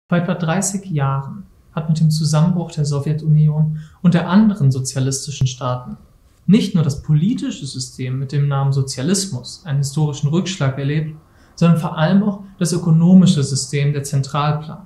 Vor etwa 30 Jahren hat mit dem Zusammenbruch der Sowjetunion und der anderen sozialistischen Staaten nicht nur das politische System mit dem Namen Sozialismus einen historischen Rückschlag erlebt, sondern vor allem auch das ökonomische System der Zentralplanung.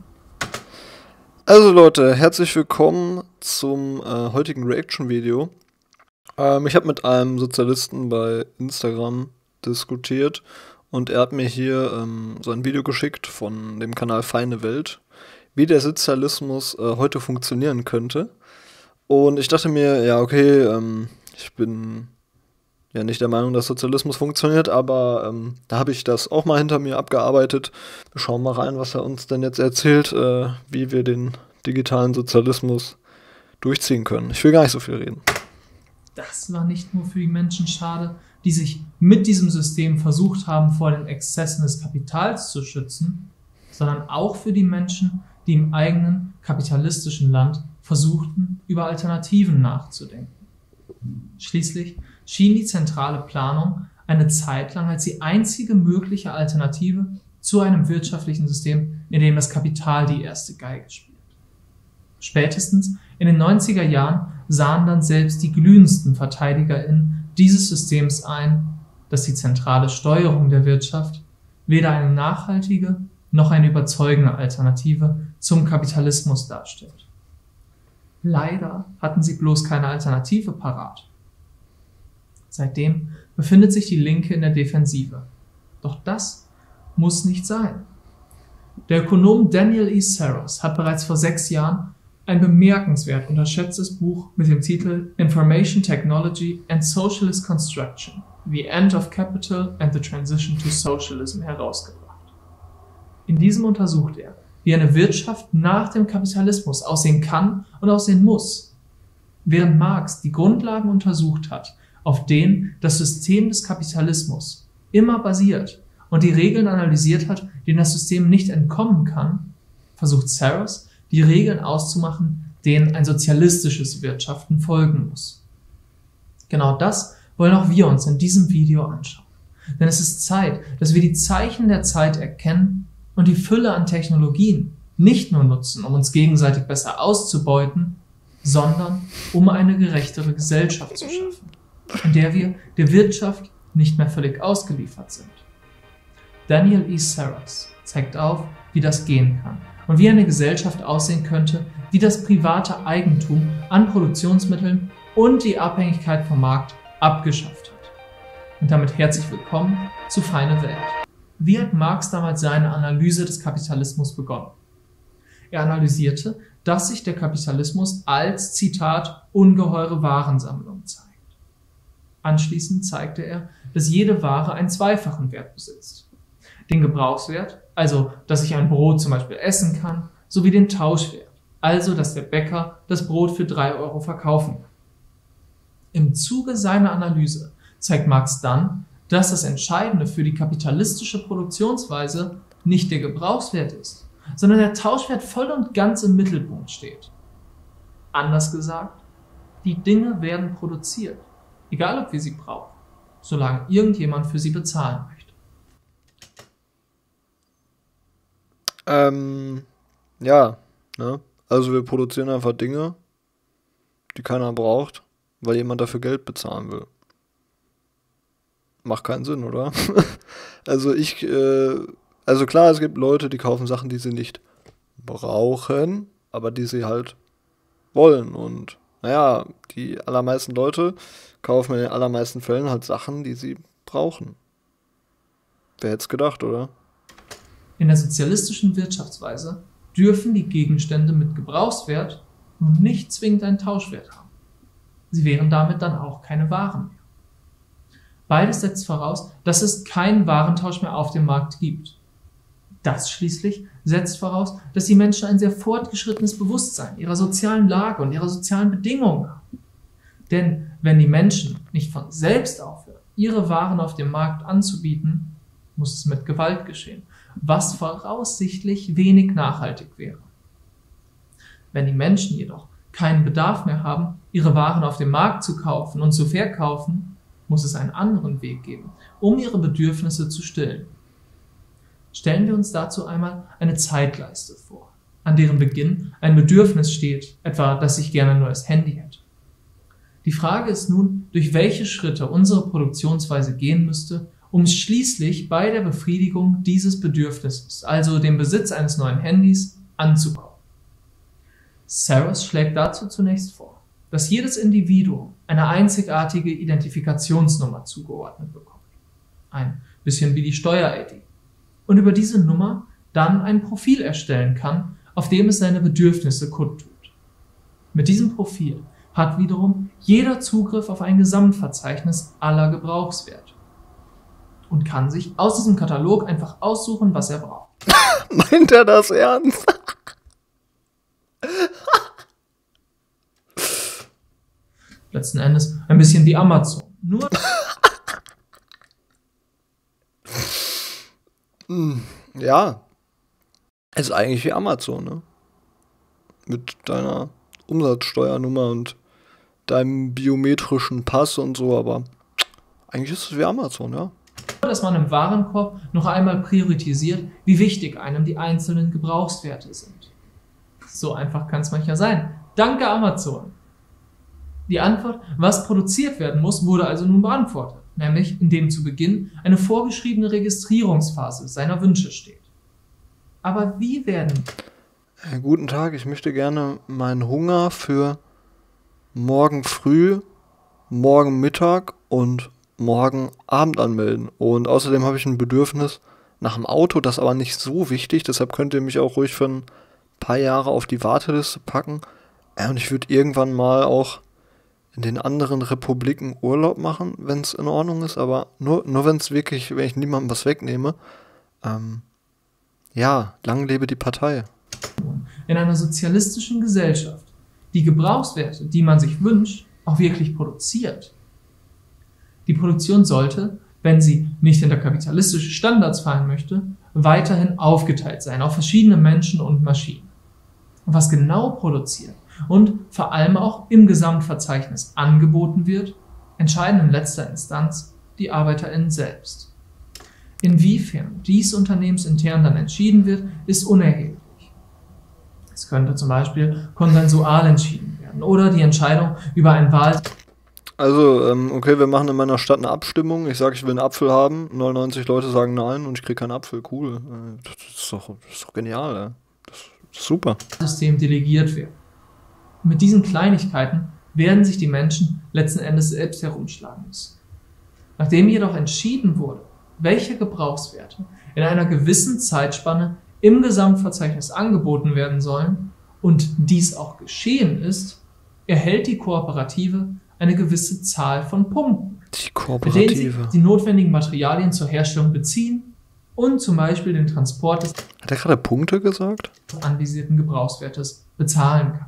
Also Leute, herzlich willkommen zum heutigen Reaction-Video. Ich habe mit einem Sozialisten bei Instagram diskutiert und er hat mir hier so ein Video geschickt von dem Kanal Feine Welt, wie der Sozialismus heute funktionieren könnte. Und ich dachte mir, ja okay, ich bin ja nicht der Meinung, dass Sozialismus funktioniert, aber da habe ich das auch mal hinter mir abgearbeitet. Wir schauen mal rein, was er uns denn jetzt erzählt, wie wir den digitalen Sozialismus durchziehen können. Ich will gar nicht so viel reden. Das war nicht nur für die Menschen schade, die sich mit diesem System versucht haben, vor den Exzessen des Kapitals zu schützen, sondern auch für die Menschen, die im eigenen kapitalistischen Land versuchten, über Alternativen nachzudenken. Schließlich schien die zentrale Planung eine Zeit lang als die einzige mögliche Alternative zu einem wirtschaftlichen System, in dem das Kapital die erste Geige spielt. Spätestens in den 90er Jahren sahen dann selbst die glühendsten VerteidigerInnen dieses Systems ein, dass die zentrale Steuerung der Wirtschaft weder eine nachhaltige noch eine überzeugende Alternative zum Kapitalismus darstellt. Leider hatten sie bloß keine Alternative parat. Seitdem befindet sich die Linke in der Defensive. Doch das muss nicht sein. Der Ökonom Daniel E. Saros hat bereits vor 6 Jahren ein bemerkenswert unterschätztes Buch mit dem Titel Information Technology and Socialist Construction: The End of Capital and the Transition to Socialism herausgebracht. In diesem untersucht er, wie eine Wirtschaft nach dem Kapitalismus aussehen kann und aussehen muss. Während Marx die Grundlagen untersucht hat, auf denen das System des Kapitalismus immer basiert und die Regeln analysiert hat, denen das System nicht entkommen kann, versucht Saros, die Regeln auszumachen, denen ein sozialistisches Wirtschaften folgen muss. Genau das wollen auch wir uns in diesem Video anschauen. Denn es ist Zeit, dass wir die Zeichen der Zeit erkennen und die Fülle an Technologien nicht nur nutzen, um uns gegenseitig besser auszubeuten, sondern um eine gerechtere Gesellschaft zu schaffen, in der wir der Wirtschaft nicht mehr völlig ausgeliefert sind. Daniel E. Saros zeigt auf, wie das gehen kann und wie eine Gesellschaft aussehen könnte, die das private Eigentum an Produktionsmitteln und die Abhängigkeit vom Markt abgeschafft hat. Und damit herzlich willkommen zu Feine Welt. Wie hat Marx damals seine Analyse des Kapitalismus begonnen? Er analysierte, dass sich der Kapitalismus als, Zitat, ungeheure Warensammlung zeigt. Anschließend zeigte er, dass jede Ware einen zweifachen Wert besitzt. Den Gebrauchswert, also dass ich ein Brot zum Beispiel essen kann, sowie den Tauschwert, also dass der Bäcker das Brot für 3 Euro verkaufen kann. Im Zuge seiner Analyse zeigt Marx dann, dass das Entscheidende für die kapitalistische Produktionsweise nicht der Gebrauchswert ist, sondern der Tauschwert voll und ganz im Mittelpunkt steht. Anders gesagt, die Dinge werden produziert, egal ob wir sie brauchen, solange irgendjemand für sie bezahlen möchte. Ja, ne? Also wir produzieren einfach Dinge, die keiner braucht, weil jemand dafür Geld bezahlen will. Macht keinen Sinn, oder? Also klar, es gibt Leute, die kaufen Sachen, die sie nicht brauchen, aber die sie halt wollen. Und naja, die allermeisten Leute kaufen in den allermeisten Fällen halt Sachen, die sie brauchen. Wer hätte es gedacht, oder? In der sozialistischen Wirtschaftsweise dürfen die Gegenstände mit Gebrauchswert nun nicht zwingend einen Tauschwert haben. Sie wären damit dann auch keine Waren mehr. Beides setzt voraus, dass es keinen Warentausch mehr auf dem Markt gibt. Das schließlich setzt voraus, dass die Menschen ein sehr fortgeschrittenes Bewusstsein ihrer sozialen Lage und ihrer sozialen Bedingungen haben. Denn wenn die Menschen nicht von selbst aufhören, ihre Waren auf dem Markt anzubieten, muss es mit Gewalt geschehen, was voraussichtlich wenig nachhaltig wäre. Wenn die Menschen jedoch keinen Bedarf mehr haben, ihre Waren auf dem Markt zu kaufen und zu verkaufen, muss es einen anderen Weg geben, um ihre Bedürfnisse zu stillen. Stellen wir uns dazu einmal eine Zeitleiste vor. an deren Beginn ein Bedürfnis steht, etwa, dass ich gerne ein neues Handy hätte. Die Frage ist nun, durch welche Schritte unsere Produktionsweise gehen müsste, um schließlich bei der Befriedigung dieses Bedürfnisses, also dem Besitz eines neuen Handys, anzukommen. Saros schlägt dazu zunächst vor, dass jedes Individuum eine einzigartige Identifikationsnummer zugeordnet bekommt. Ein bisschen wie die Steuer-ID. Und über diese Nummer dann ein Profil erstellen kann, auf dem es seine Bedürfnisse kundtut. Mit diesem Profil hat wiederum jeder Zugriff auf ein Gesamtverzeichnis aller Gebrauchswerte und kann sich aus diesem Katalog einfach aussuchen, was er braucht. Meint er das ernst? Letzten Endes ein bisschen wie Amazon. Nur Ja, ist eigentlich wie Amazon, ne? Mit deiner Umsatzsteuernummer und deinem biometrischen Pass und so, aber eigentlich ist es wie Amazon, ja. dass man im Warenkorb noch einmal priorisiert, wie wichtig einem die einzelnen Gebrauchswerte sind. So einfach kann es manchmal sein. Danke Amazon! Die Antwort, was produziert werden muss, wurde also nun beantwortet, nämlich indem zu Beginn eine vorgeschriebene Registrierungsphase seiner Wünsche steht. Aber wie werden... Guten Tag, ich möchte gerne meinen Hunger für morgen früh, morgen Mittag und morgen Abend anmelden. Und außerdem habe ich ein Bedürfnis nach einem Auto, das aber nicht so wichtig, deshalb könnt ihr mich auch ruhig für ein paar Jahre auf die Warteliste packen. Und ich würde irgendwann mal auch in den anderen Republiken Urlaub machen, wenn es in Ordnung ist, aber nur wenn ich niemandem was wegnehme. Ja, lang lebe die Partei. In einer sozialistischen Gesellschaft die Gebrauchswerte, die man sich wünscht, auch wirklich produziert. Die Produktion sollte, wenn sie nicht hinter kapitalistische Standards fallen möchte, weiterhin aufgeteilt sein auf verschiedene Menschen und Maschinen. Und was genau produziert und vor allem auch im Gesamtverzeichnis angeboten wird, entscheiden in letzter Instanz die ArbeiterInnen selbst. Inwiefern dies unternehmensintern dann entschieden wird, ist unerheblich. Es könnte zum Beispiel konsensual entschieden werden oder die Entscheidung über ein Wahl... Also, okay, wir machen in meiner Stadt eine Abstimmung. Ich sage, ich will einen Apfel haben. 99 Leute sagen nein und ich kriege keinen Apfel. Cool. Das ist doch genial, ey. Das ist super. System delegiert wird. Mit diesen Kleinigkeiten werden sich die Menschen letzten Endes selbst herumschlagen müssen. Nachdem jedoch entschieden wurde, welche Gebrauchswerte in einer gewissen Zeitspanne im Gesamtverzeichnis angeboten werden sollen und dies auch geschehen ist, erhält die Kooperative eine gewisse Zahl von Punkten, mit denen sie die notwendigen Materialien zur Herstellung beziehen und zum Beispiel den Transport des Hat er gerade Punkte gesagt? anvisierten Gebrauchswertes bezahlen kann.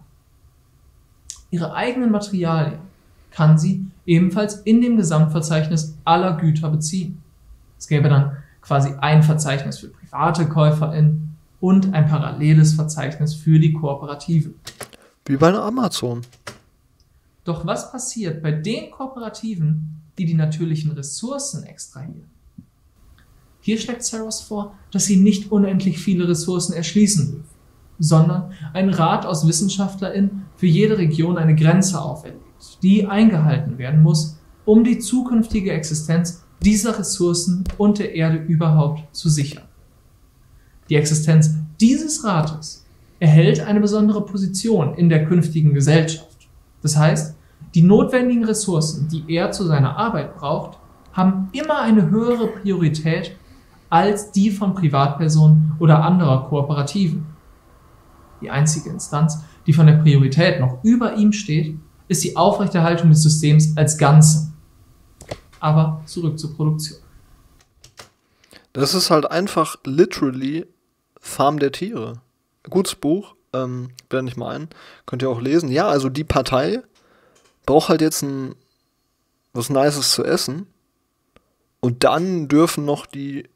Ihre eigenen Materialien kann sie ebenfalls in dem Gesamtverzeichnis aller Güter beziehen. Es gäbe dann quasi ein Verzeichnis für private KäuferInnen und ein paralleles Verzeichnis für die Kooperative. Wie bei einer Amazon. Doch was passiert bei den Kooperativen, die die natürlichen Ressourcen extrahieren? Hier schlägt Saros vor, dass sie nicht unendlich viele Ressourcen erschließen dürfen, sondern ein Rat aus WissenschaftlerInnen für jede Region eine Grenze auferlegt, die eingehalten werden muss, um die zukünftige Existenz dieser Ressourcen und der Erde überhaupt zu sichern. Die Existenz dieses Rates erhält eine besondere Position in der künftigen Gesellschaft. Das heißt, die notwendigen Ressourcen, die er zu seiner Arbeit braucht, haben immer eine höhere Priorität als die von Privatpersonen oder anderer Kooperativen. Die einzige Instanz, die von der Priorität noch über ihm steht, ist die Aufrechterhaltung des Systems als Ganzem. Aber zurück zur Produktion. Das ist halt einfach literally Farm der Tiere. Gutes Buch, blende ich mal ein. Könnt ihr auch lesen. Ja, also die Partei braucht halt jetzt was Nices zu essen. Und dann dürfen noch die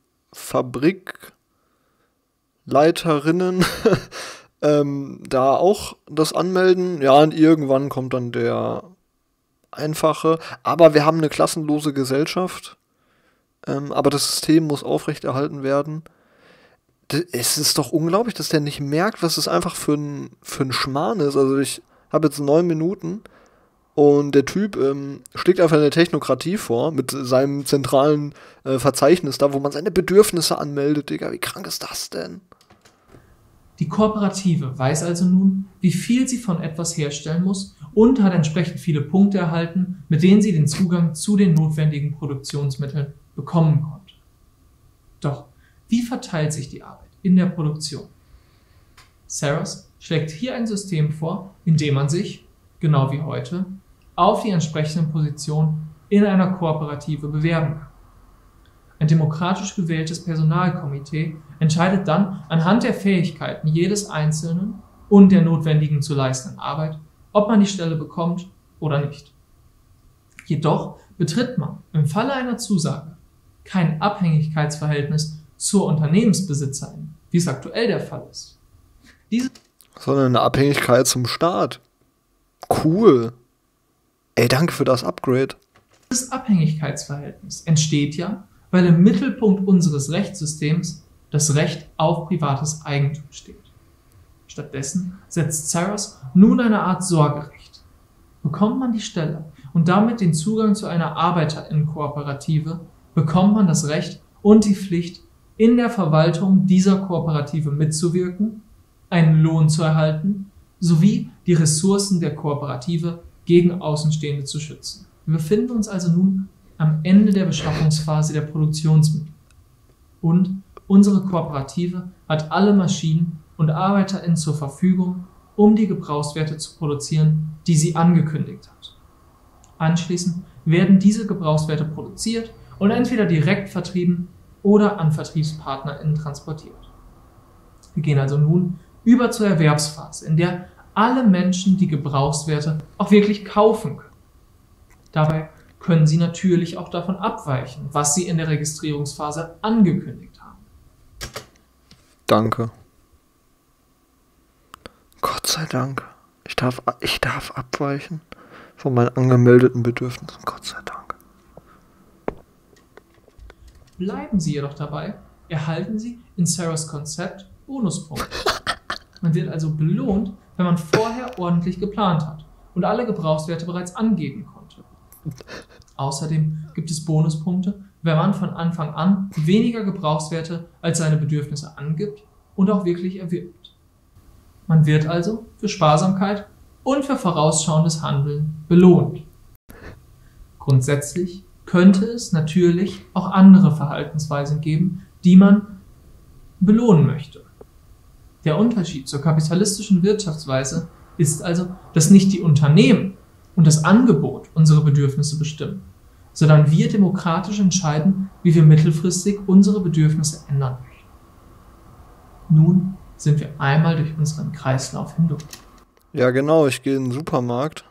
Fabrikleiterinnen da auch das anmelden. Ja, und irgendwann kommt dann der einfache. Aber wir haben eine klassenlose Gesellschaft. Aber das System muss aufrechterhalten werden. Es ist doch unglaublich, dass der nicht merkt, was es einfach für ein Schmarrn ist. Also ich habe jetzt 9 Minuten und der Typ schlägt einfach eine Technokratie vor mit seinem zentralen Verzeichnis da, wo man seine Bedürfnisse anmeldet. Digga, wie krank ist das denn? Die Kooperative weiß also nun, wie viel sie von etwas herstellen muss und hat entsprechend viele Punkte erhalten, mit denen sie den Zugang zu den notwendigen Produktionsmitteln bekommen konnte. Doch wie verteilt sich die Arbeit in der Produktion? Saros schlägt hier ein System vor, in dem man sich, genau wie heute, auf die entsprechenden Positionen in einer Kooperative bewerben kann. Ein demokratisch gewähltes Personalkomitee entscheidet dann anhand der Fähigkeiten jedes Einzelnen und der notwendigen zu leistenden Arbeit, ob man die Stelle bekommt oder nicht. Jedoch betritt man im Falle einer Zusage kein Abhängigkeitsverhältnis zur Unternehmensbesitzerin, wie es aktuell der Fall ist. Sondern eine Abhängigkeit zum Staat. Cool. Ey, danke für das Upgrade. Dieses Abhängigkeitsverhältnis entsteht ja, weil im Mittelpunkt unseres Rechtssystems das Recht auf privates Eigentum steht. Stattdessen setzt Saros nun eine Art Sorgerecht. Bekommt man die Stelle und damit den Zugang zu einer Arbeiterinnenkooperative, bekommt man das Recht und die Pflicht, in der Verwaltung dieser Kooperative mitzuwirken, einen Lohn zu erhalten, sowie die Ressourcen der Kooperative gegen Außenstehende zu schützen. Wir befinden uns also nun am Ende der Beschaffungsphase der Produktionsmittel. Und unsere Kooperative hat alle Maschinen und ArbeiterInnen zur Verfügung, um die Gebrauchswerte zu produzieren, die sie angekündigt hat. Anschließend werden diese Gebrauchswerte produziert und entweder direkt vertrieben oder an VertriebspartnerInnen transportiert. Wir gehen also nun über zur Erwerbsphase, in der alle Menschen die Gebrauchswerte auch wirklich kaufen können. Dabei können sie natürlich auch davon abweichen, was sie in der Registrierungsphase angekündigt haben. Danke. Gott sei Dank. Ich darf abweichen von meinen angemeldeten Bedürfnissen. Gott sei Dank. Bleiben Sie jedoch dabei, erhalten Sie in Saros Konzept Bonuspunkte. Man wird also belohnt, wenn man vorher ordentlich geplant hat und alle Gebrauchswerte bereits angeben konnte. Außerdem gibt es Bonuspunkte, wenn man von Anfang an weniger Gebrauchswerte als seine Bedürfnisse angibt und auch wirklich erwirbt. Man wird also für Sparsamkeit und für vorausschauendes Handeln belohnt. Grundsätzlich könnte es natürlich auch andere Verhaltensweisen geben, die man belohnen möchte. Der Unterschied zur kapitalistischen Wirtschaftsweise ist also, dass nicht die Unternehmen und das Angebot unsere Bedürfnisse bestimmen, sondern wir demokratisch entscheiden, wie wir mittelfristig unsere Bedürfnisse ändern möchten. Nun sind wir einmal durch unseren Kreislauf hindurch. Ja, genau, ich gehe in den Supermarkt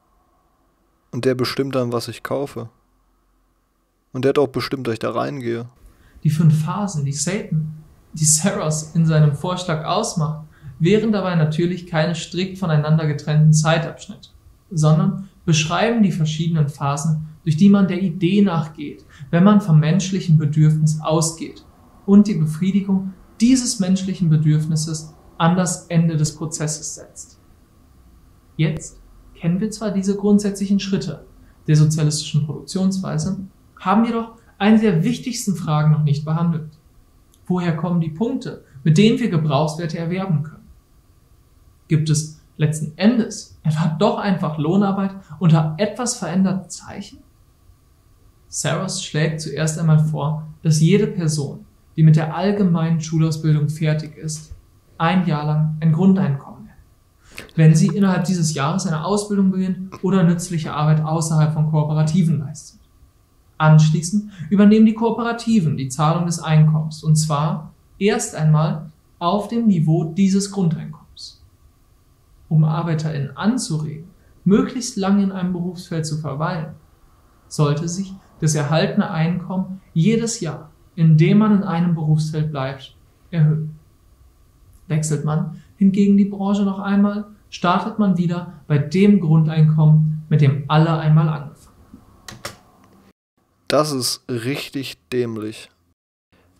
und der bestimmt dann, was ich kaufe. Und der hat auch bestimmt, dass ich da reingehe. Die 5 Phasen, die Saros in seinem Vorschlag ausmacht, wären dabei natürlich keine strikt voneinander getrennten Zeitabschnitte, sondern beschreiben die verschiedenen Phasen, durch die man der Idee nachgeht, wenn man vom menschlichen Bedürfnis ausgeht und die Befriedigung dieses menschlichen Bedürfnisses an das Ende des Prozesses setzt. Jetzt kennen wir zwar diese grundsätzlichen Schritte der sozialistischen Produktionsweise, haben jedoch eine der wichtigsten Fragen noch nicht behandelt. Woher kommen die Punkte, mit denen wir Gebrauchswerte erwerben können? Gibt es letzten Endes etwa doch einfach Lohnarbeit unter etwas veränderten Zeichen? Saros schlägt zuerst einmal vor, dass jede Person, die mit der allgemeinen Schulausbildung fertig ist, 1 Jahr lang ein Grundeinkommen hält, wenn sie innerhalb dieses Jahres eine Ausbildung beginnt oder nützliche Arbeit außerhalb von Kooperativen leistet. Anschließend übernehmen die Kooperativen die Zahlung des Einkommens, und zwar erst einmal auf dem Niveau dieses Grundeinkommens. Um ArbeiterInnen anzuregen, möglichst lange in einem Berufsfeld zu verweilen, sollte sich das erhaltene Einkommen jedes Jahr, in dem man in einem Berufsfeld bleibt, erhöhen. Wechselt man hingegen die Branche noch einmal, startet man wieder bei dem Grundeinkommen, mit dem alle einmal angefangen haben. Das ist richtig dämlich.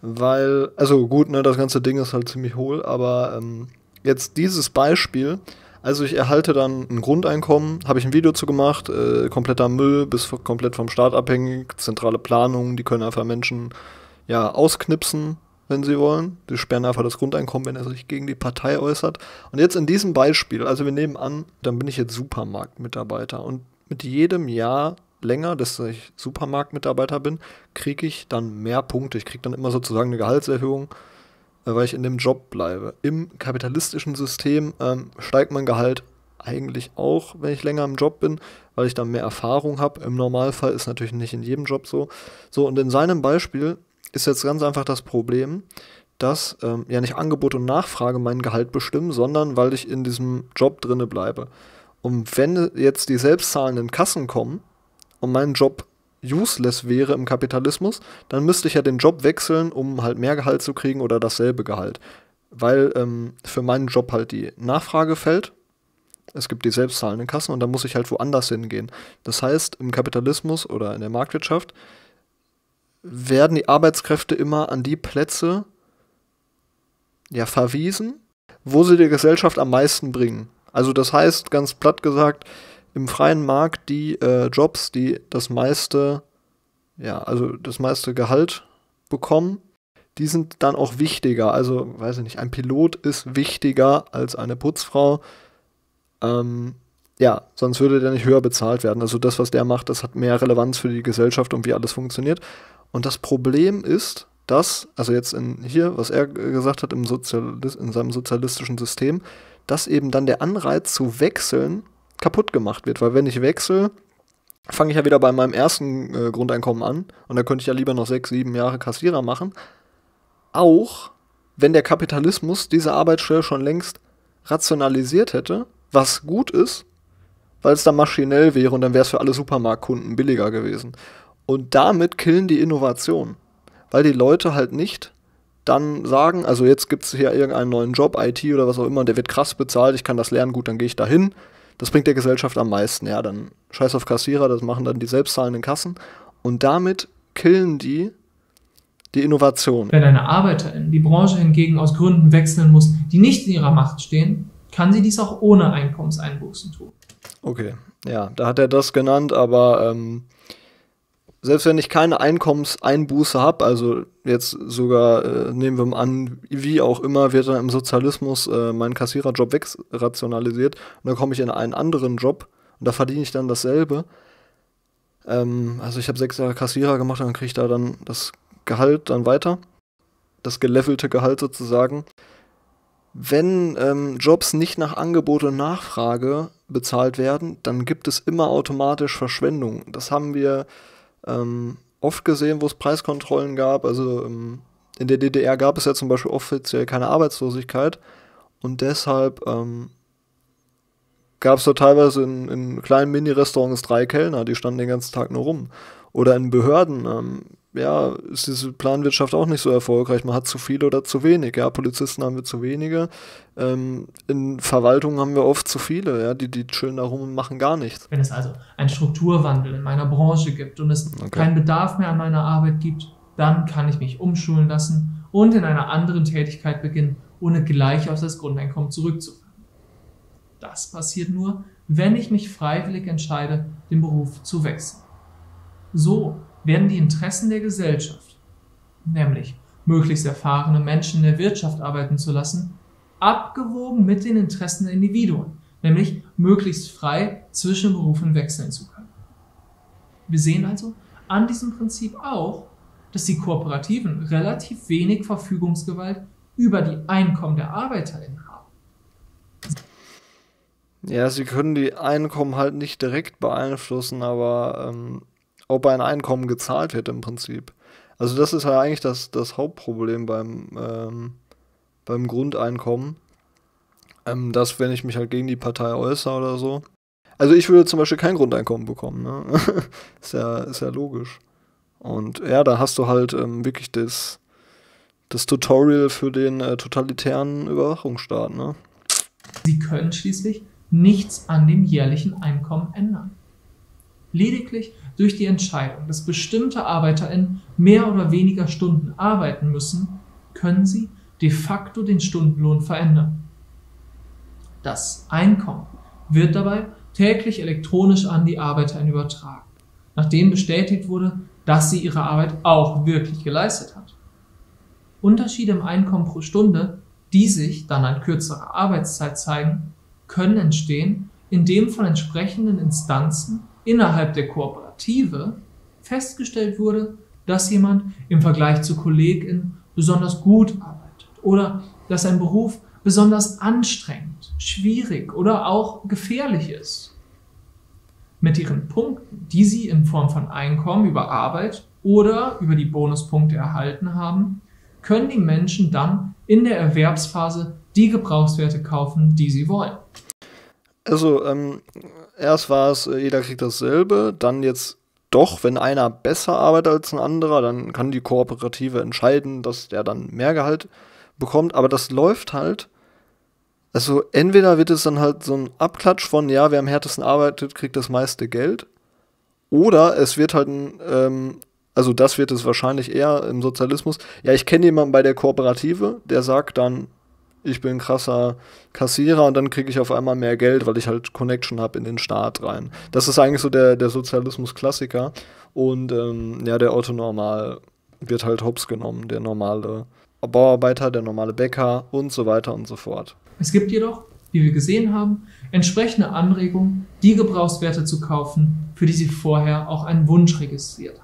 Weil, also gut, ne, das ganze Ding ist halt ziemlich hohl, aber jetzt dieses Beispiel, also ich erhalte dann ein Grundeinkommen, habe ich ein Video zu gemacht, kompletter Müll, komplett vom Staat abhängig, zentrale Planung, die können einfach Menschen ja ausknipsen, wenn sie wollen. Die sperren einfach das Grundeinkommen, wenn er sich gegen die Partei äußert. Und jetzt in diesem Beispiel, also wir nehmen an, dann bin ich jetzt Supermarktmitarbeiter und mit jedem Jahr länger, dass ich Supermarktmitarbeiter bin, kriege ich dann mehr Punkte. Ich kriege dann immer sozusagen eine Gehaltserhöhung, weil ich in dem Job bleibe. Im kapitalistischen System steigt mein Gehalt eigentlich auch, wenn ich länger im Job bin, weil ich dann mehr Erfahrung habe. Im Normalfall ist natürlich nicht in jedem Job so. So, und in seinem Beispiel ist jetzt ganz einfach das Problem, dass ja nicht Angebot und Nachfrage mein Gehalt bestimmen, sondern weil ich in diesem Job drinne bleibe. Und wenn jetzt die selbstzahlenden Kassen kommen und mein Job useless wäre im Kapitalismus, dann müsste ich ja den Job wechseln, um halt mehr Gehalt zu kriegen oder dasselbe Gehalt. Weil für meinen Job halt die Nachfrage fällt. Es gibt die selbstzahlenden Kassen und dann muss ich halt woanders hingehen. Das heißt, im Kapitalismus oder in der Marktwirtschaft werden die Arbeitskräfte immer an die Plätze ja, verwiesen, wo sie der Gesellschaft am meisten bringen. Also das heißt, ganz platt gesagt, im freien Markt die Jobs, die das meiste Gehalt bekommen, die sind dann auch wichtiger. Also, weiß ich nicht, ein Pilot ist wichtiger als eine Putzfrau. Ja, sonst würde der nicht höher bezahlt werden. Also das, was der macht, das hat mehr Relevanz für die Gesellschaft und wie alles funktioniert. Und das Problem ist, dass, also jetzt hier, was er gesagt hat in seinem sozialistischen System, dass eben dann der Anreiz zu wechseln kaputt gemacht wird. Weil wenn ich wechsle, fange ich ja wieder bei meinem ersten Grundeinkommen an und dann könnte ich ja lieber noch 6, 7 Jahre Kassierer machen. Auch wenn der Kapitalismus diese Arbeitsstelle schon längst rationalisiert hätte, was gut ist, weil es dann maschinell wäre und dann wäre es für alle Supermarktkunden billiger gewesen. Und damit killen die Innovation, weil die Leute halt nicht dann sagen, also jetzt gibt es hier irgendeinen neuen Job, IT oder was auch immer, der wird krass bezahlt, ich kann das lernen, gut, dann gehe ich dahin. Das bringt der Gesellschaft am meisten. Ja, dann scheiß auf Kassierer, das machen dann die selbstzahlenden Kassen. Und damit killen die Innovation. Wenn eine Arbeiterin die Branche hingegen aus Gründen wechseln muss, die nicht in ihrer Macht stehen, kann sie dies auch ohne Einkommenseinbußen tun. Okay, ja, da hat er das genannt, aber selbst wenn ich keine Einkommenseinbuße habe, also jetzt sogar, nehmen wir mal an, wie auch immer, wird dann im Sozialismus mein Kassiererjob wegrationalisiert und dann komme ich in einen anderen Job und da verdiene ich dann dasselbe. Also ich habe 6 Jahre Kassierer gemacht und dann kriege ich da dann das Gehalt dann weiter, das gelevelte Gehalt sozusagen. Wenn Jobs nicht nach Angebot und Nachfrage bezahlt werden, dann gibt es immer automatisch Verschwendung. Das haben wir oft gesehen, wo es Preiskontrollen gab. Also in der DDR gab es ja zum Beispiel offiziell keine Arbeitslosigkeit und deshalb gab es da teilweise in kleinen Mini-Restaurants 3 Kellner, die standen den ganzen Tag nur rum. Oder in Behörden, ja, ist diese Planwirtschaft auch nicht so erfolgreich. Man hat zu viele oder zu wenig. Ja, Polizisten haben wir zu wenige. In Verwaltungen haben wir oft zu viele. Ja, die chillen da rum und machen gar nichts. Wenn es also einen Strukturwandel in meiner Branche gibt und es keinen Bedarf mehr an meiner Arbeit gibt, dann kann ich mich umschulen lassen und in einer anderen Tätigkeit beginnen, ohne gleich auf das Grundeinkommen zurückzufallen. Das passiert nur, wenn ich mich freiwillig entscheide, den Beruf zu wechseln. So werden die Interessen der Gesellschaft, nämlich möglichst erfahrene Menschen in der Wirtschaft arbeiten zu lassen, abgewogen mit den Interessen der Individuen, nämlich möglichst frei zwischen Berufen wechseln zu können. Wir sehen also an diesem Prinzip auch, dass die Kooperativen relativ wenig Verfügungsgewalt über die Einkommen der ArbeiterInnen haben. Ja, sie können die Einkommen halt nicht direkt beeinflussen, aber ob ein Einkommen gezahlt wird im Prinzip. Also das ist ja eigentlich das Hauptproblem beim Grundeinkommen, dass wenn ich mich halt gegen die Partei äußere oder so. Also ich würde zum Beispiel kein Grundeinkommen bekommen, ne? Ist ja logisch. Und ja, da hast du halt wirklich das Tutorial für den totalitären Überwachungsstaat, ne? Sie können schließlich nichts an dem jährlichen Einkommen ändern. Lediglich durch die Entscheidung, dass bestimmte ArbeiterInnen mehr oder weniger Stunden arbeiten müssen, können sie de facto den Stundenlohn verändern. Das Einkommen wird dabei täglich elektronisch an die ArbeiterInnen übertragen, nachdem bestätigt wurde, dass sie ihre Arbeit auch wirklich geleistet hat. Unterschiede im Einkommen pro Stunde, die sich dann an kürzerer Arbeitszeit zeigen, können entstehen, indem von entsprechenden Instanzen innerhalb der Kooperative festgestellt wurde, dass jemand im Vergleich zu KollegInnen besonders gut arbeitet oder dass ein Beruf besonders anstrengend, schwierig oder auch gefährlich ist. Mit ihren Punkten, die sie in Form von Einkommen über Arbeit oder über die Bonuspunkte erhalten haben, können die Menschen dann in der Erwerbsphase die Gebrauchswerte kaufen, die sie wollen. Also, erst war es, jeder kriegt dasselbe, dann jetzt doch, wenn einer besser arbeitet als ein anderer, dann kann die Kooperative entscheiden, dass der dann mehr Gehalt bekommt, aber das läuft halt, also entweder wird es dann halt so ein Abklatsch von, ja, wer am härtesten arbeitet, kriegt das meiste Geld, oder es wird halt also das wird es wahrscheinlich eher im Sozialismus. Ja, ich kenne jemanden bei der Kooperative, der sagt dann, ich bin ein krasser Kassierer und dann kriege ich auf einmal mehr Geld, weil ich halt Connection habe in den Staat rein. Das ist eigentlich so der Sozialismus-Klassiker. Und ja, der Otto Normal wird halt hops genommen, der normale Bauarbeiter, der normale Bäcker und so weiter und so fort. Es gibt jedoch, wie wir gesehen haben, entsprechende Anregungen, die Gebrauchswerte zu kaufen, für die sie vorher auch einen Wunsch registriert haben.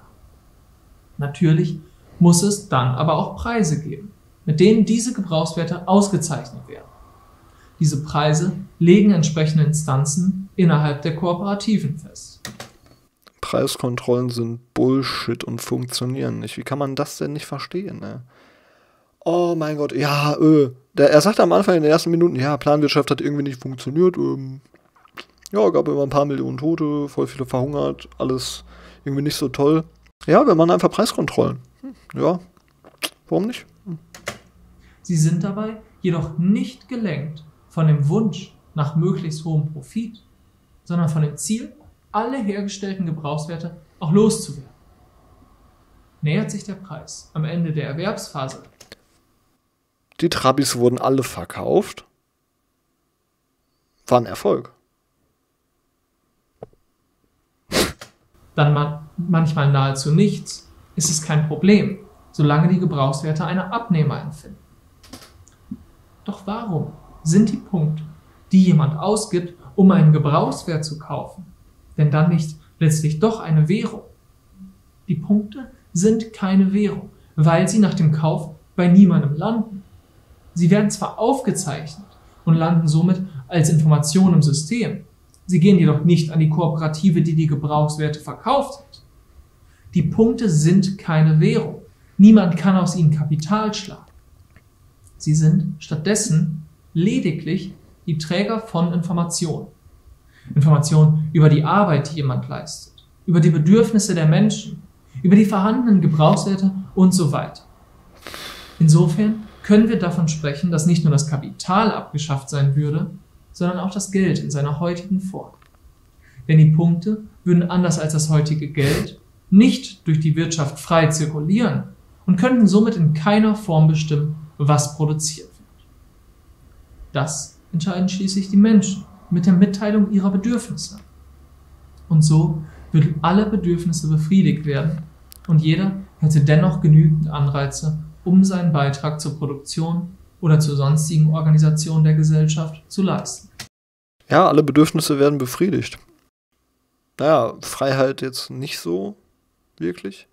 Natürlich muss es dann aber auch Preise geben, mit denen diese Gebrauchswerte ausgezeichnet werden. Diese Preise legen entsprechende Instanzen innerhalb der Kooperativen fest. Preiskontrollen sind Bullshit und funktionieren nicht. Wie kann man das denn nicht verstehen, ne? Oh mein Gott, ja, er sagte am Anfang in den ersten Minuten, ja, Planwirtschaft hat irgendwie nicht funktioniert. Ja, gab immer ein paar Millionen Tote, voll viele verhungert, alles irgendwie nicht so toll. Ja, wir machen einfach Preiskontrollen. Ja, warum nicht? Sie sind dabei jedoch nicht gelenkt von dem Wunsch nach möglichst hohem Profit, sondern von dem Ziel, alle hergestellten Gebrauchswerte auch loszuwerden. Nähert sich der Preis am Ende der Erwerbsphase. Die Trabis wurden alle verkauft. War ein Erfolg. Dann manchmal nahezu nichts, ist es kein Problem, solange die Gebrauchswerte eine Abnehmer finden. Doch warum sind die Punkte, die jemand ausgibt, um einen Gebrauchswert zu kaufen, denn dann nicht letztlich doch eine Währung? Die Punkte sind keine Währung, weil sie nach dem Kauf bei niemandem landen. Sie werden zwar aufgezeichnet und landen somit als Information im System, sie gehen jedoch nicht an die Kooperative, die die Gebrauchswerte verkauft hat. Die Punkte sind keine Währung. Niemand kann aus ihnen Kapital schlagen. Sie sind stattdessen lediglich die Träger von Informationen. Informationen über die Arbeit, die jemand leistet, über die Bedürfnisse der Menschen, über die vorhandenen Gebrauchswerte und so weiter. Insofern können wir davon sprechen, dass nicht nur das Kapital abgeschafft sein würde, sondern auch das Geld in seiner heutigen Form. Denn die Punkte würden anders als das heutige Geld nicht durch die Wirtschaft frei zirkulieren und könnten somit in keiner Form bestimmen, was produziert wird. Das entscheiden schließlich die Menschen mit der Mitteilung ihrer Bedürfnisse. Und so würden alle Bedürfnisse befriedigt werden und jeder hätte dennoch genügend Anreize, um seinen Beitrag zur Produktion oder zur sonstigen Organisation der Gesellschaft zu leisten. Ja, alle Bedürfnisse werden befriedigt. Naja, Freiheit jetzt nicht so wirklich.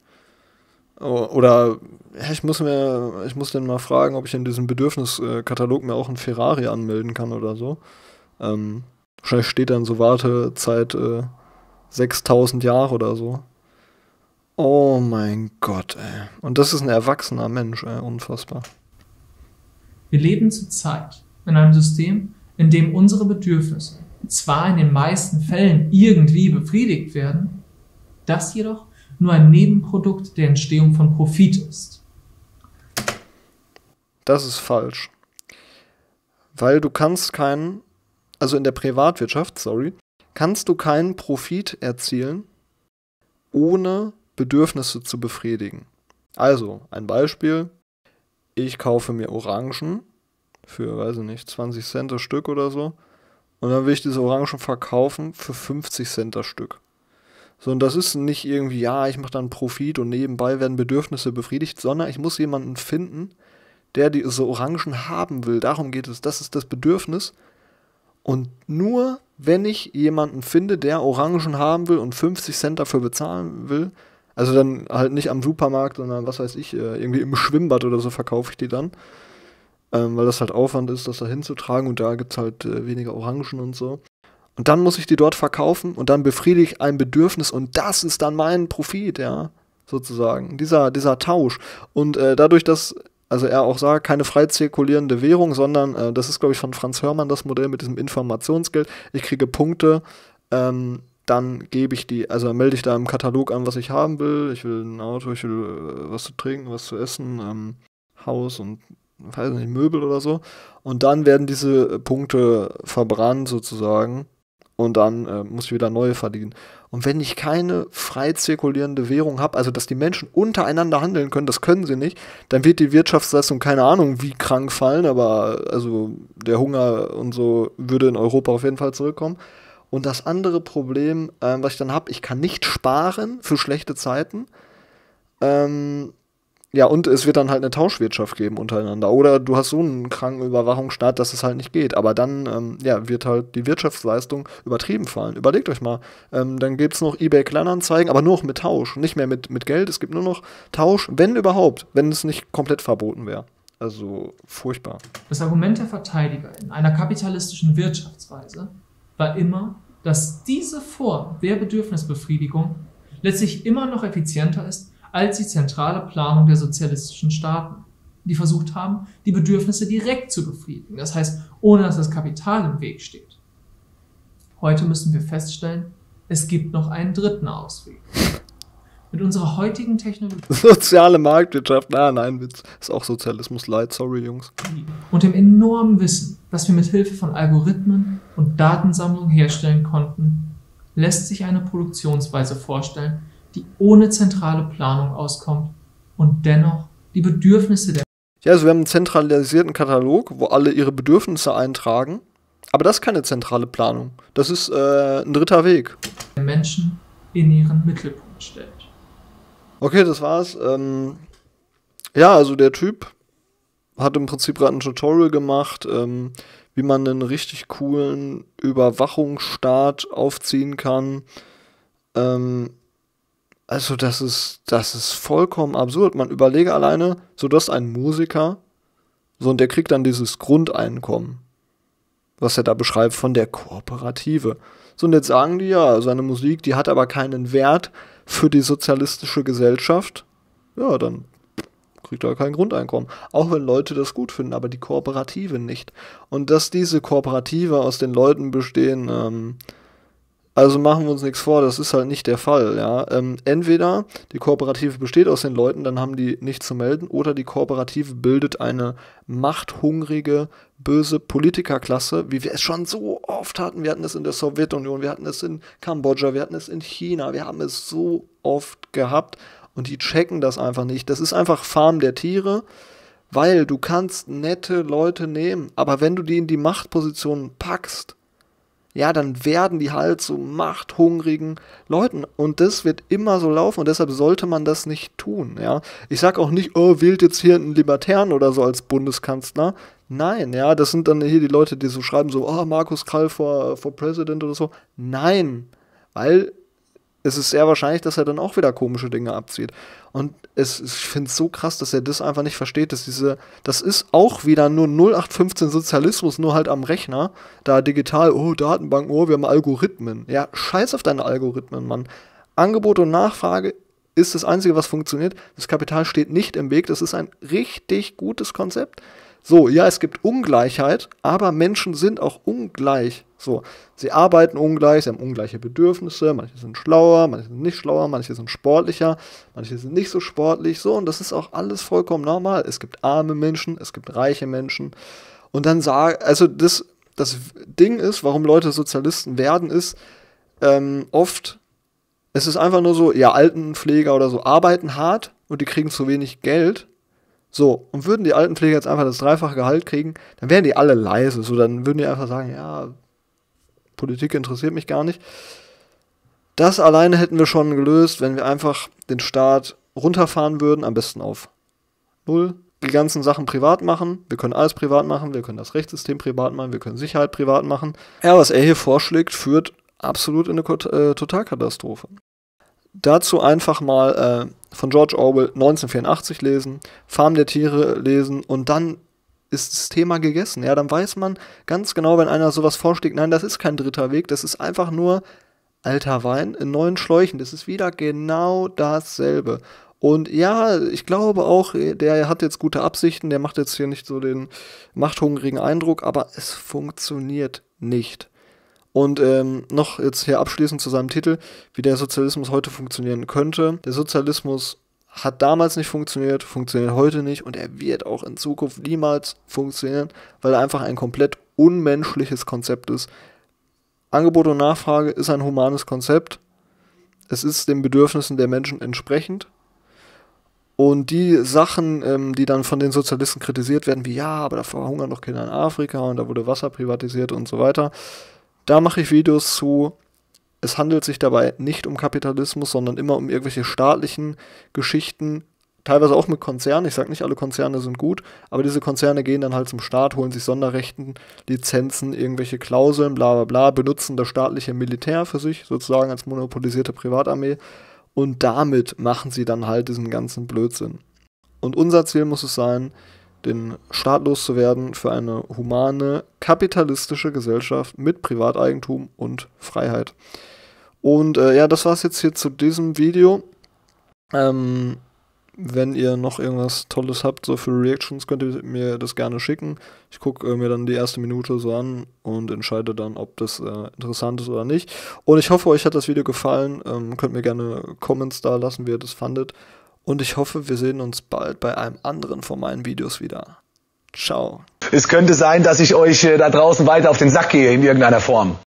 Oder ja, ich muss den mal fragen, ob ich in diesem Bedürfniskatalog mir auch einen Ferrari anmelden kann oder so. Wahrscheinlich steht dann so Wartezeit 6000 Jahre oder so. Oh mein Gott, ey. Und das ist ein erwachsener Mensch, ey. Unfassbar. Wir leben zurzeit in einem System, in dem unsere Bedürfnisse zwar in den meisten Fällen irgendwie befriedigt werden, das jedoch nur ein Nebenprodukt der Entstehung von Profit ist. Das ist falsch. Weil du kannst also in der Privatwirtschaft, kannst du keinen Profit erzielen, ohne Bedürfnisse zu befriedigen. Also, ein Beispiel, ich kaufe mir Orangen für, weiß ich nicht, 20 Cent das Stück oder so und dann will ich diese Orangen verkaufen für 50 Cent das Stück. So, und das ist nicht irgendwie, ja, ich mache dann Profit und nebenbei werden Bedürfnisse befriedigt, sondern ich muss jemanden finden, der diese Orangen haben will. Darum geht es, das ist das Bedürfnis. Und nur wenn ich jemanden finde, der Orangen haben will und 50 Cent dafür bezahlen will, also dann halt nicht am Supermarkt, sondern was weiß ich, irgendwie im Schwimmbad oder so verkaufe ich die dann, weil das halt Aufwand ist, das da hinzutragen und da gibt es halt weniger Orangen und so. Und dann muss ich die dort verkaufen und dann befriedige ich ein Bedürfnis und das ist dann mein Profit, ja, sozusagen, dieser Tausch. Und dadurch, dass, also er auch sagt, keine frei zirkulierende Währung, sondern, das ist, glaube ich, von Franz Hörmann das Modell mit diesem Informationsgeld, ich kriege Punkte, dann gebe ich die, also melde ich da im Katalog an, was ich haben will, ich will ein Auto, ich will was zu trinken, was zu essen, Haus und weiß nicht, Möbel oder so. Und dann werden diese Punkte verbrannt sozusagen. Und dann muss ich wieder neue verdienen. Und wenn ich keine frei zirkulierende Währung habe, also dass die Menschen untereinander handeln können, das können sie nicht, dann wird die Wirtschaftsleistung, keine Ahnung, wie krank fallen, aber also der Hunger und so würde in Europa auf jeden Fall zurückkommen. Und das andere Problem, was ich dann habe, ich kann nicht sparen für schlechte Zeiten. Ja, und es wird dann halt eine Tauschwirtschaft geben untereinander. Oder du hast so einen kranken Überwachungsstaat, dass es halt nicht geht. Aber dann wird halt die Wirtschaftsleistung übertrieben fallen. Überlegt euch mal. Dann gibt es noch eBay Kleinanzeigen, aber nur noch mit Tausch. Nicht mehr mit Geld. Es gibt nur noch Tausch, wenn überhaupt. Wenn es nicht komplett verboten wäre. Also furchtbar. Das Argument der Verteidiger in einer kapitalistischen Wirtschaftsweise war immer, dass diese Form der Bedürfnisbefriedigung letztlich immer noch effizienter ist als die zentrale Planung der sozialistischen Staaten, die versucht haben, die Bedürfnisse direkt zu befriedigen, das heißt, ohne dass das Kapital im Weg steht. Heute müssen wir feststellen, es gibt noch einen dritten Ausweg. Mit unserer heutigen Technologie Soziale Marktwirtschaft, nein, Witz. Ist auch Sozialismus light, sorry Jungs. und dem enormen Wissen, das wir mit Hilfe von Algorithmen und Datensammlung herstellen konnten, lässt sich eine Produktionsweise vorstellen, die ohne zentrale Planung auskommt und dennoch die Bedürfnisse der Ja, also wir haben einen zentralisierten Katalog, wo alle ihre Bedürfnisse eintragen. Aber das ist keine zentrale Planung. Das ist ein dritter Weg. Menschen in ihren Mittelpunkt stellt. Okay, das war's. Ja, also der Typ hat im Prinzip gerade ein Tutorial gemacht, wie man einen richtig coolen Überwachungsstaat aufziehen kann. Also das ist vollkommen absurd. Man überlege alleine, so dass ein Musiker, so und der kriegt dann dieses Grundeinkommen, was er da beschreibt, von der Kooperative. So, und jetzt sagen die ja, seine Musik, die hat aber keinen Wert für die sozialistische Gesellschaft. Ja, dann kriegt er kein Grundeinkommen. Auch wenn Leute das gut finden, aber die Kooperative nicht. Und dass diese Kooperative aus den Leuten bestehen, also machen wir uns nichts vor, das ist halt nicht der Fall, ja. Entweder die Kooperative besteht aus den Leuten, dann haben die nichts zu melden, oder die Kooperative bildet eine machthungrige, böse Politikerklasse, wie wir es schon so oft hatten. Wir hatten es in der Sowjetunion, wir hatten es in Kambodscha, wir hatten es in China, wir haben es so oft gehabt und die checken das einfach nicht. Das ist einfach Farm der Tiere, weil du kannst nette Leute nehmen, aber wenn du die in die Machtposition packst, ja, dann werden die halt zu machthungrigen Leuten. Und das wird immer so laufen und deshalb sollte man das nicht tun, ja. Ich sag auch nicht, oh, wählt jetzt hier einen Libertären oder so als Bundeskanzler. Nein, ja, das sind dann hier die Leute, die so schreiben, so, oh, Markus Krall for President oder so. Nein, weil es ist sehr wahrscheinlich, dass er dann auch wieder komische Dinge abzieht. Und ich finde es so krass, dass er das einfach nicht versteht, dass das ist auch wieder nur 0815 Sozialismus, nur halt am Rechner, da digital, oh, Datenbanken, oh, wir haben Algorithmen. Ja, scheiß auf deine Algorithmen, Mann. Angebot und Nachfrage ist das Einzige, was funktioniert. Das Kapital steht nicht im Weg, das ist ein richtig gutes Konzept. So, ja, es gibt Ungleichheit, aber Menschen sind auch ungleich. So, sie arbeiten ungleich, sie haben ungleiche Bedürfnisse, manche sind schlauer, manche sind nicht schlauer, manche sind sportlicher, manche sind nicht so sportlich, so, und das ist auch alles vollkommen normal. Es gibt arme Menschen, es gibt reiche Menschen. Und dann also das Ding ist, warum Leute Sozialisten werden, ist oft, Es ist einfach nur so, ja, Altenpfleger oder so arbeiten hart und die kriegen zu wenig Geld. So, und würden die Altenpfleger jetzt einfach das 3-fache Gehalt kriegen, dann wären die alle leise. So, dann würden die einfach sagen, ja, Politik interessiert mich gar nicht. Das alleine hätten wir schon gelöst, wenn wir einfach den Staat runterfahren würden, am besten auf 0. Die ganzen Sachen privat machen. Wir können alles privat machen. Wir können das Rechtssystem privat machen. Wir können Sicherheit privat machen. Ja, was er hier vorschlägt, führt absolut in eine Totalkatastrophe. Dazu einfach mal von George Orwell 1984 lesen, Farm der Tiere lesen und dann ist das Thema gegessen. Ja, dann weiß man ganz genau, wenn einer sowas vorschlägt, nein, das ist kein dritter Weg, das ist einfach nur alter Wein in neuen Schläuchen. Das ist wieder genau dasselbe. Und ja, ich glaube auch, der hat jetzt gute Absichten, der macht jetzt hier nicht so den machthungrigen Eindruck, aber es funktioniert nicht. Und noch jetzt hier abschließend zu seinem Titel, wie der Sozialismus heute funktionieren könnte. Der Sozialismus hat damals nicht funktioniert, funktioniert heute nicht und er wird auch in Zukunft niemals funktionieren, weil er einfach ein komplett unmenschliches Konzept ist. Angebot und Nachfrage ist ein humanes Konzept. Es ist den Bedürfnissen der Menschen entsprechend. Und die Sachen, die dann von den Sozialisten kritisiert werden, wie ja, aber da verhungern doch Kinder in Afrika und da wurde Wasser privatisiert und so weiter, da mache ich Videos zu. Es handelt sich dabei nicht um Kapitalismus, sondern immer um irgendwelche staatlichen Geschichten, teilweise auch mit Konzernen. Ich sage nicht, alle Konzerne sind gut, aber diese Konzerne gehen dann halt zum Staat, holen sich Sonderrechten, Lizenzen, irgendwelche Klauseln, bla bla bla, benutzen das staatliche Militär für sich, sozusagen als monopolisierte Privatarmee. Und damit machen sie dann halt diesen ganzen Blödsinn. Und unser Ziel muss es sein, den Staat loszuwerden für eine humane, kapitalistische Gesellschaft mit Privateigentum und Freiheit. Und ja, das war's jetzt hier zu diesem Video. Wenn ihr noch irgendwas Tolles habt, so für Reactions, könnt ihr mir das gerne schicken. Ich gucke mir dann die erste Minute so an und entscheide dann, ob das interessant ist oder nicht. Und ich hoffe, euch hat das Video gefallen. Könnt mir gerne Comments da lassen, wie ihr das fandet. Und ich hoffe, wir sehen uns bald bei einem anderen von meinen Videos wieder. Ciao. Es könnte sein, dass ich euch da draußen weiter auf den Sack gehe in irgendeiner Form.